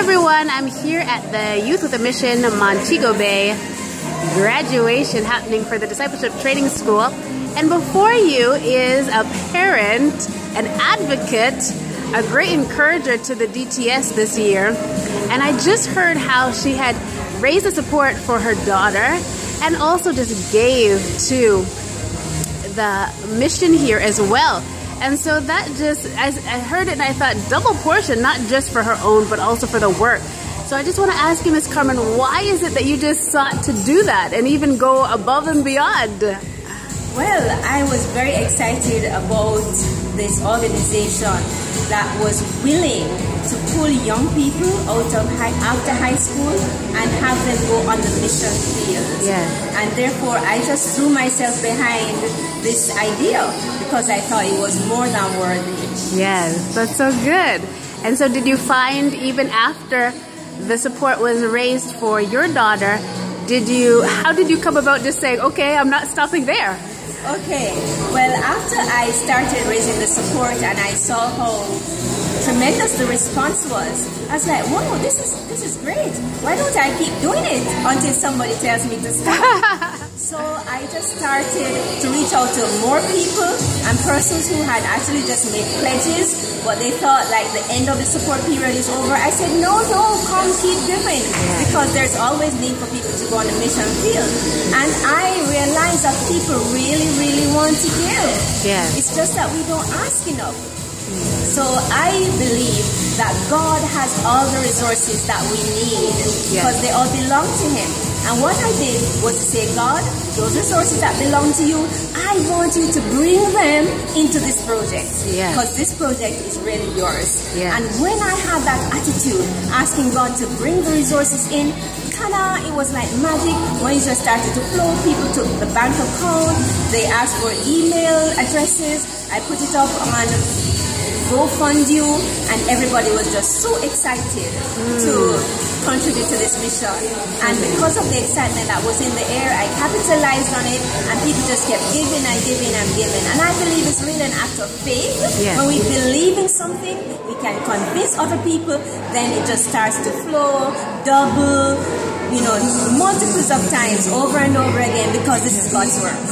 everyone, I'm here at the Youth with a Mission Montego Bay graduation happening for the Discipleship Training School. And before you is a parent, an advocate, a great encourager to the DTS this year. And I just heard how she had raised the support for her daughter and also just gave to the mission here as well. And so that just, as I heard it and I thought double portion, not just for her own, but also for the work. So I just want to ask you, Ms. Carmen, why is it that you just sought to do that and even go above and beyond? Well, I was very excited about this organization that was willing to pull young people out of after high school and have them go on the mission field. Yeah. And therefore, I just threw myself behind this idea because I thought it was more than worthy. Yes, that's so good. And so did you find even after the support was raised for your daughter, how did you come about just saying, okay, I'm not stopping there? Okay, well, after I started raising the support and I saw how tremendous the response was, I was like, wow, this is great. Why don't I keep doing it until somebody tells me to stop? So I just started to reach out to more people and persons who had actually just made pledges, but they thought like the end of the support period is over. I said, no, come keep giving, because there's always need for people to go on the mission field. And I realized that people really want to give. Yeah. It's just that we don't ask enough. So I believe that God has all the resources that we need because they all belong to Him. And what I did was to say, God, those resources that belong to you, I want you to bring them into this project because this project is really yours. And when I had that attitude, asking God to bring the resources in, it was like magic. When it just started to flow, people took the bank account, they asked for email addresses, I put it up on GoFundYou, and everybody was just so excited to contribute to this mission. And because of the excitement that was in the air, I capitalized on it, and people just kept giving and giving and giving. And I believe it's really an act of faith. When we believe in something, we can convince other people, then it just starts to flow, double, multiples of times over and over again, because this is God's work.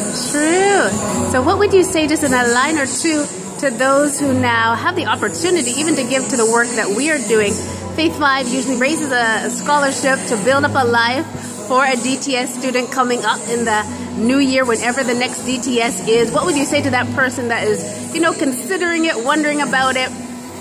True. So what would you say, just in a line or two, to those who now have the opportunity even to give to the work that we are doing? Faith 5 usually raises a scholarship to build up a life for a DTS student coming up in the new year, whenever the next DTS is. What would you say to that person that is, considering it, wondering about it?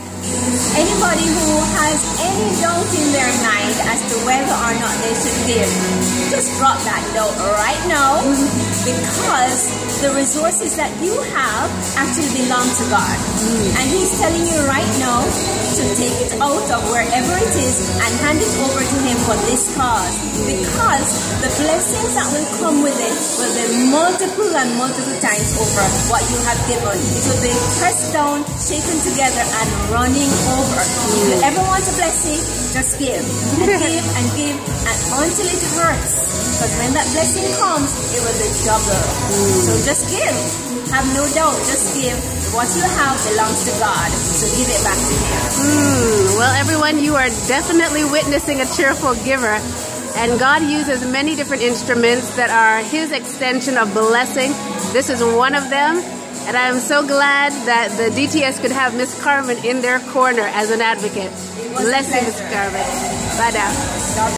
Anybody who has any doubt in their mind as to whether or not they should give, just drop that doubt right now, because the resources that you have actually belong to God. And He's telling you right now to take it out of wherever it is and hand it over to Him for this cause, because the blessings that will come with it will be multiple and multiple times over what you have given. It will be pressed down, shaken together, and running over. If you ever want a blessing, just give and give and give, and until it hurts, because when that blessing comes, it will be double. So just give. Have no doubt, just give. What you have belongs to God, so give it back to Him. Well, everyone, you are definitely witnessing a cheerful giver. And God uses many different instruments that are His extension of blessing. This is one of them. And I'm so glad that the DTS could have Miss Carmen in their corner as an advocate. Bless you, Miss Carmen. Bye now.